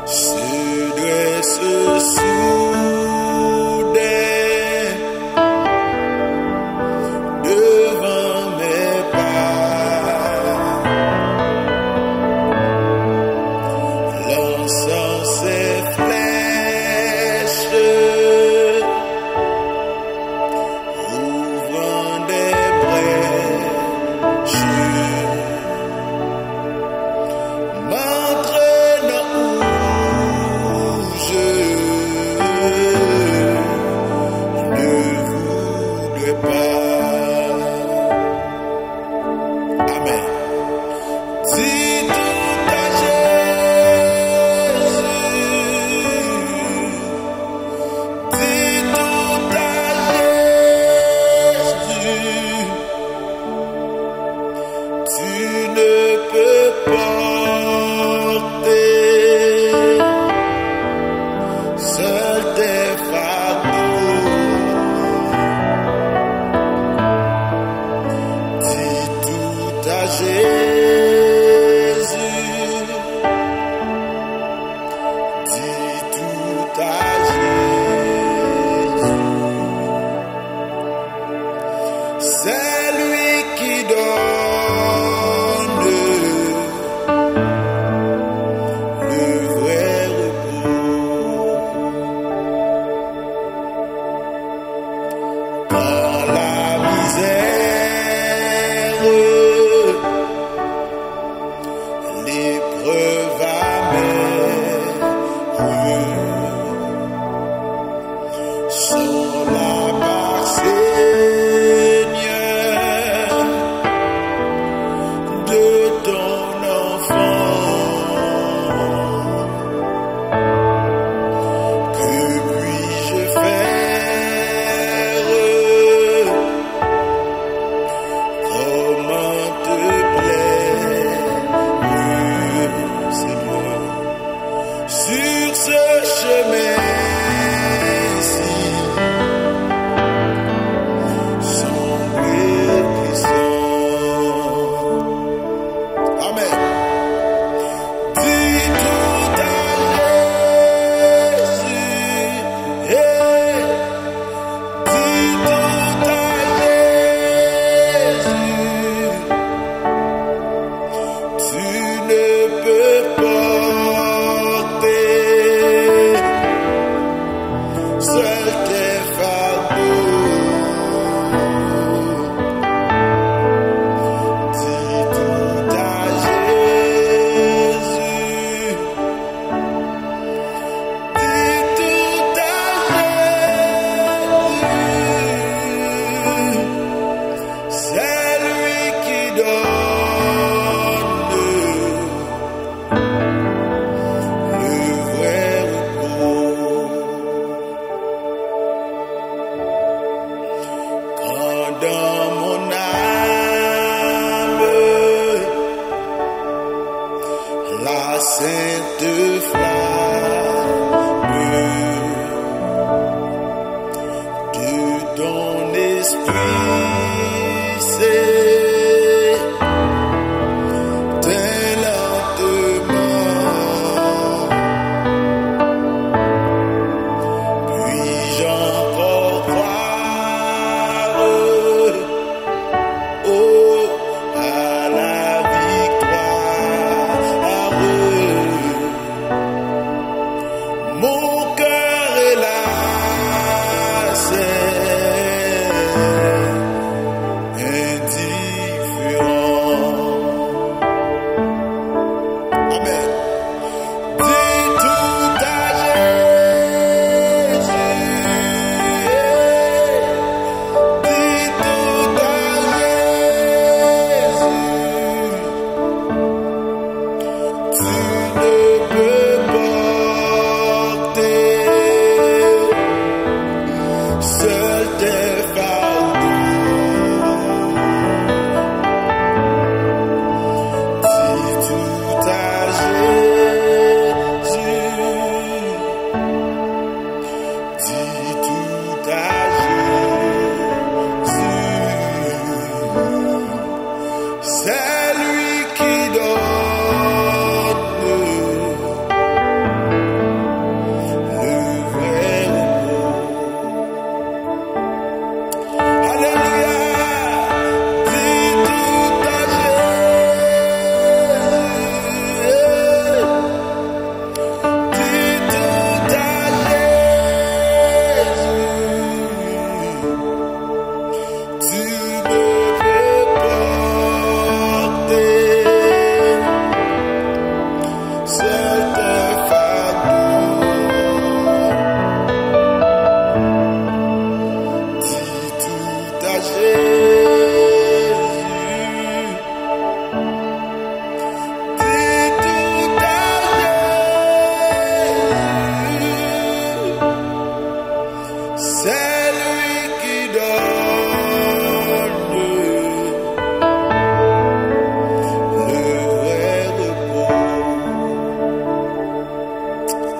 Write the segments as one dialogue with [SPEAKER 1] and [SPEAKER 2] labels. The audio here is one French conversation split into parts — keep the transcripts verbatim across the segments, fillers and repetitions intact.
[SPEAKER 1] se dresse soudain devant mes pas, lançant ses flèches, ouvrant des brèches, m'entraînant où je ne voudrais pas. Amen. Dis tout à Jésus, dis tout à Jésus, tu ne peux porter seul tes fardeaux. Dis tout à Jésus, dis tout à Jésus. C'est lui qui donne le vrai repos. Dans la misère, l'épreuve amère, sans la part Seigneur de ton enfant. Que puis-je faire? Comment te plaire, Seigneur, sur ce chemin-ci, sombre et glissant. Amen. Dis tout à Jésus, hey, dis tout à Jésus, tu ne peux porter seul tes fardeaux. Dis tout à Jésus, dis tout à Jésus, c'est lui qui donne le vrai repos. Quand dans mon âme la sainte flamme de ton esprit s'éteint lentement, puis-je encore croire, oh, à la victoire?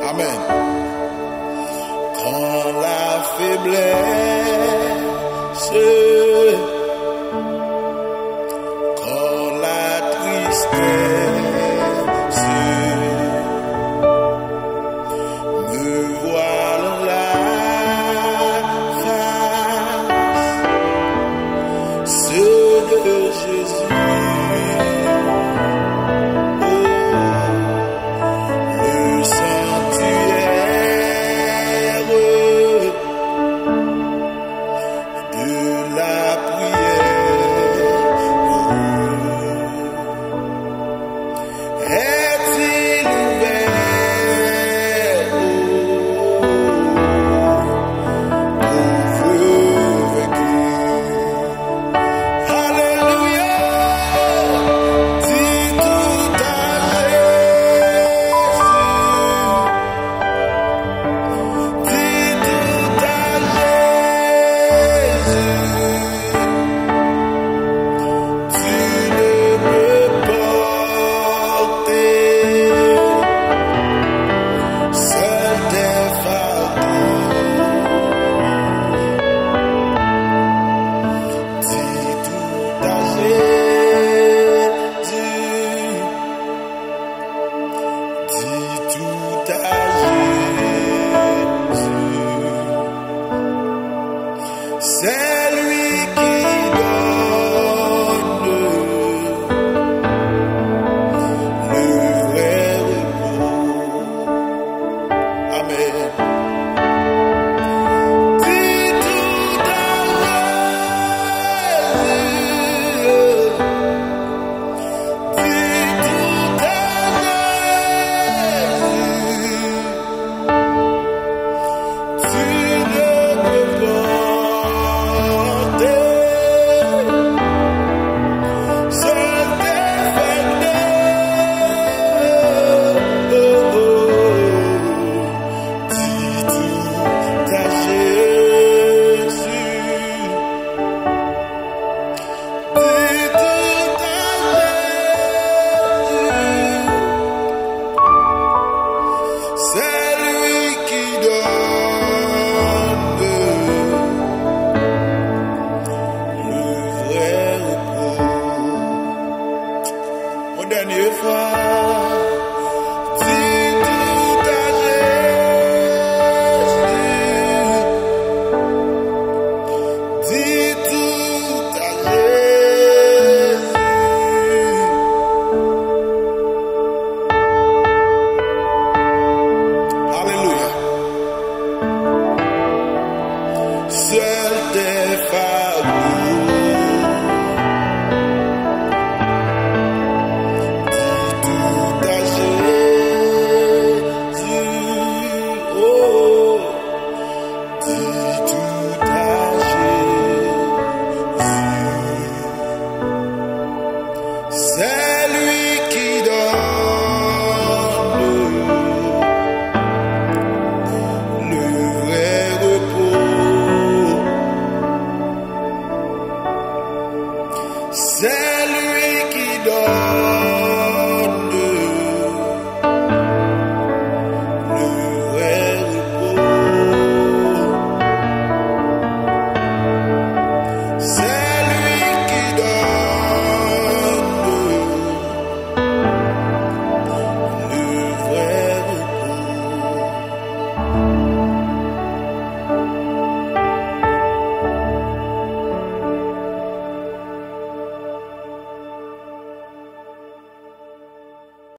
[SPEAKER 1] Amen. Quand la faiblesse, quand la tristesse me voile la face, ceux de Jésus. To